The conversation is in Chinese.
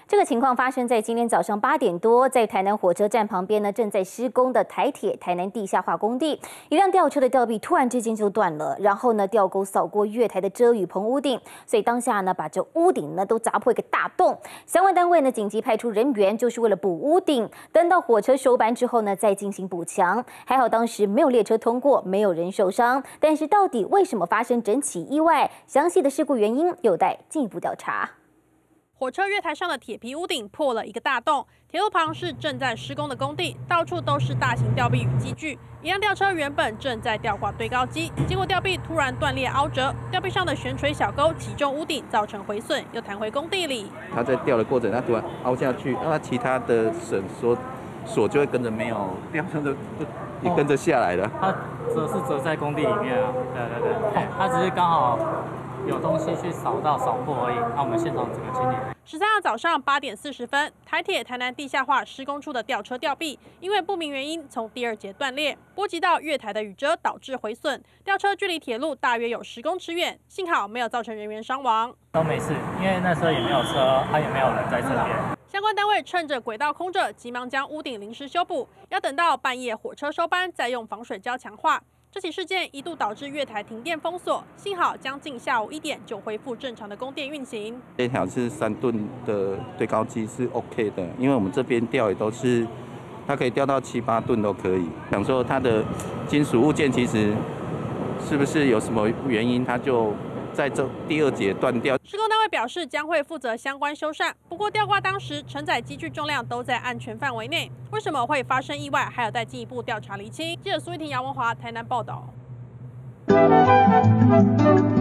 这个情况发生在今天早上8点多，在台南火车站旁边呢，正在施工的台铁台南地下化工地，一辆吊车的吊臂突然之间就断了，然后呢，吊钩扫过月台的遮雨棚屋顶，所以当下呢，把这屋顶呢都砸破一个大洞。相关单位呢紧急派出人员，就是为了补屋顶。等到火车收班之后呢，再进行补强。还好当时没有列车通过，没有人受伤。但是到底为什么发生整起意外？详细的事故原因有待进一步调查。 火车月台上的铁皮屋顶破了一个大洞，铁路旁是正在施工的工地，到处都是大型吊臂与机具。一辆吊车原本正在吊挂堆高机，结果吊臂突然断裂凹折，吊臂上的悬垂小钩击中屋顶，造成毁损，又弹回工地里。 它在吊的过程，它突然凹下去，那其他的锁就会跟着没有吊车的也跟着下来了。 它折在工地里面啊，对，它只是刚好有东西去扫破而已。那我们现场整个清理。 13号早上8点40分，台铁台南地下化施工处的吊车吊臂，因为不明原因从第2节断裂，波及到月台的雨遮，导致毁损。吊车距离铁路大约有10公尺远，幸好没有造成人员伤亡。 都没事，因为那时候也没有车，它也没有人在这边。 相关单位趁着轨道空着，急忙将屋顶临时修补，要等到半夜火车收班，再用防水胶强化。这起事件一度导致月台停电封锁，幸好将近下午1点就恢复正常的供电运行。 这条是3吨的堆高机是 OK 的，因为我们这边吊也都是，它可以吊到7、8吨都可以。想说它的金属物件其实是不是有什么原因，它就在这第2节断掉。 施工单位表示将会负责相关修缮，不过吊挂当时承载机具重量都在安全范围内，为什么会发生意外，还有待进一步调查厘清。记者苏玉婷、姚文华台南报道。